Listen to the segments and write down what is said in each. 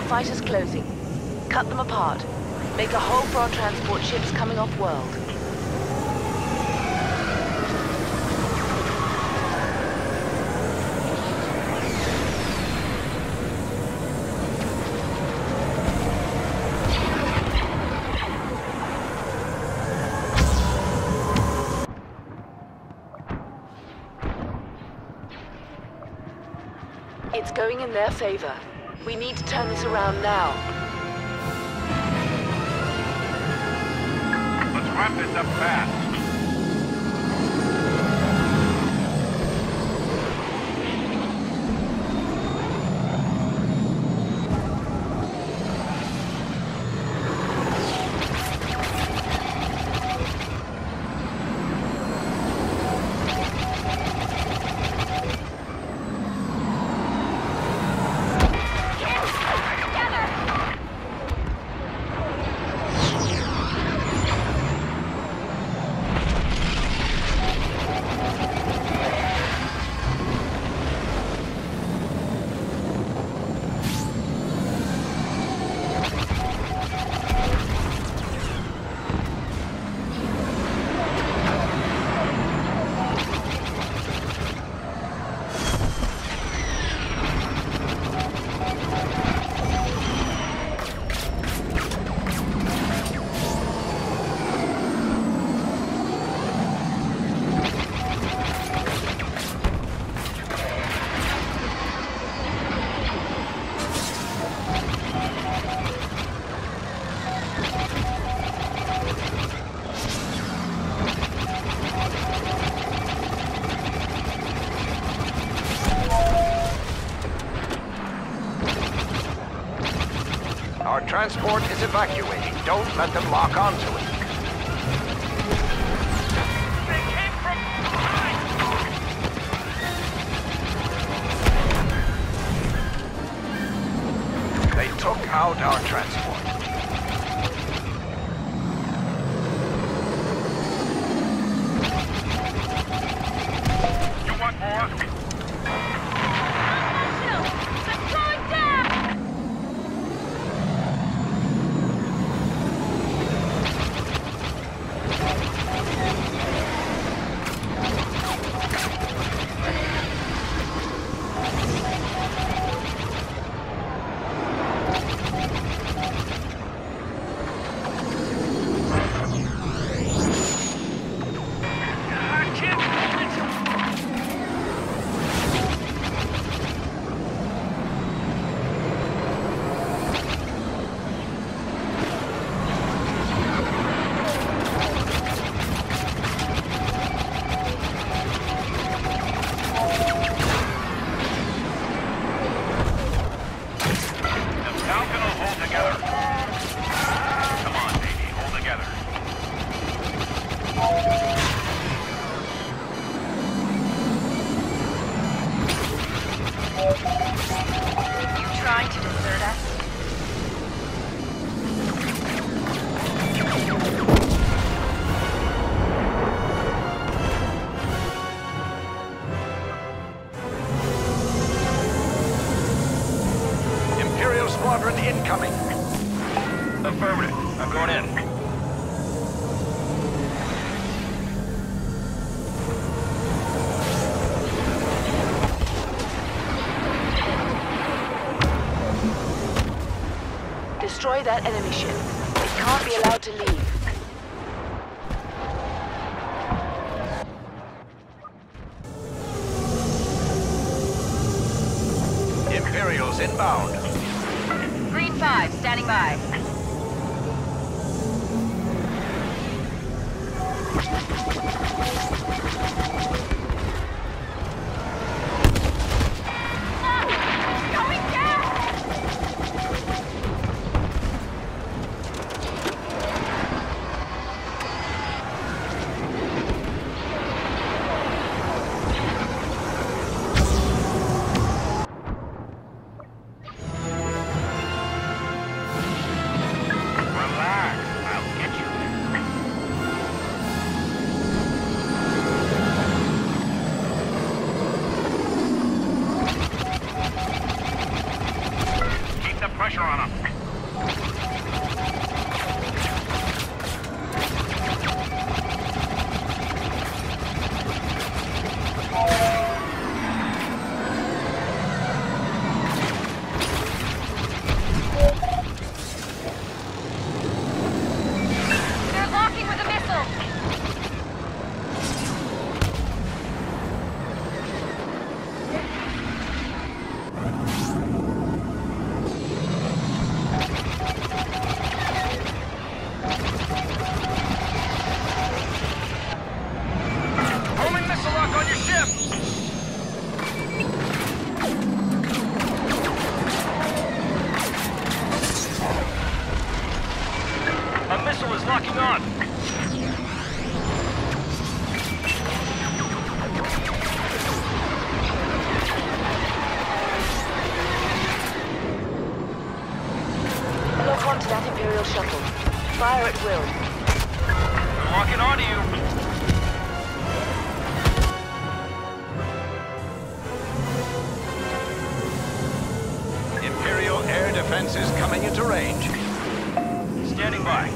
fighters closing. Cut them apart. Make a hole for our transport ships coming off-world. It's going in their favor. We need to turn this around now. Let's wrap this up fast. Our transport is evacuating. Don't let them lock onto it. They came from behind! They took out our transport. You want more? Trying to desert us? Imperial Squadron incoming. Affirmative. I'm going in. Destroy that enemy ship. It can't be allowed to leave. Imperials inbound. Green 5, standing by. shuttle. Fire at will. We're locking onto you. Imperial air defenses coming into range. Standing by.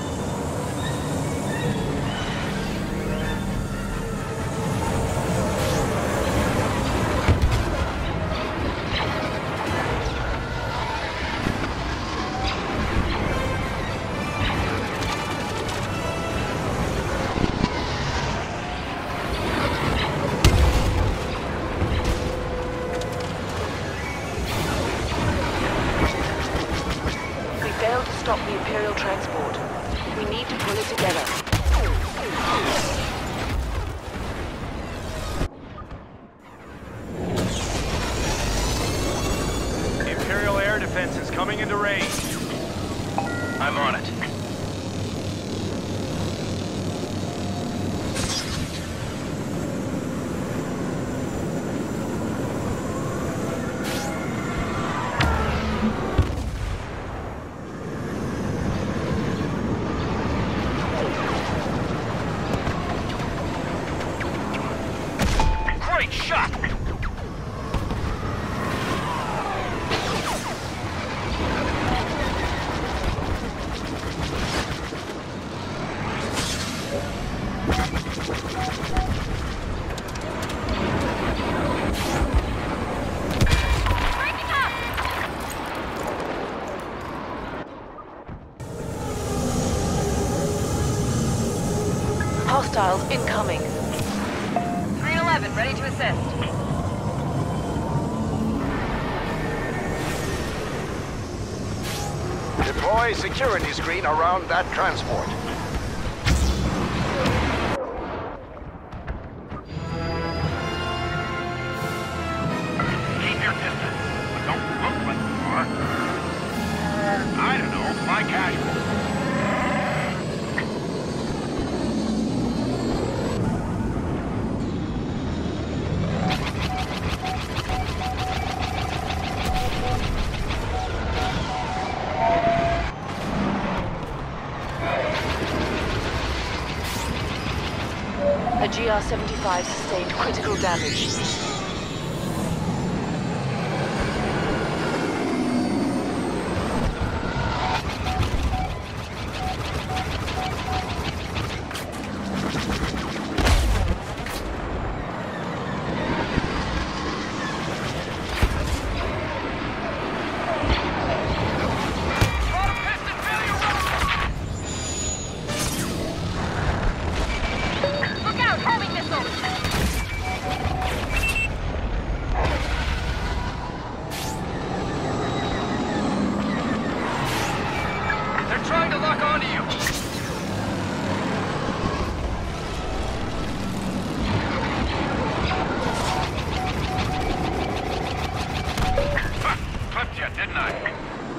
Stop the Imperial transport. We need to pull it together. Imperial air defense is coming into range. I'm on it. Great shot! Hostiles incoming. 311, ready to assist. Deploy security screen around that transport. Keep your distance, but don't look like you are. I don't know, fly casual. A GR-75 sustained critical damage. Trying to lock onto you. Clipped you, didn't I?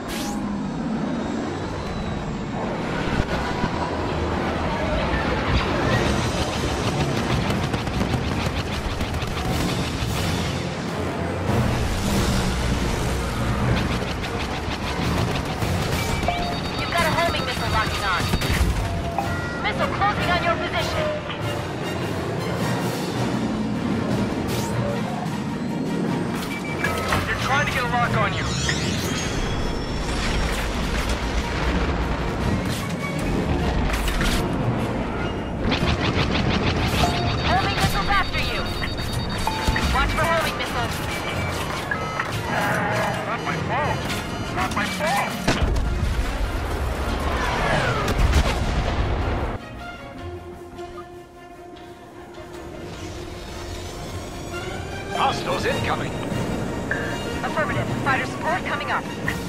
Missile closing on your position. They're trying to get a lock on you. Homing missiles after you. Watch for homing missiles. Not my fault. Not my fault. Hostiles incoming. Affirmative. Fighter support coming up.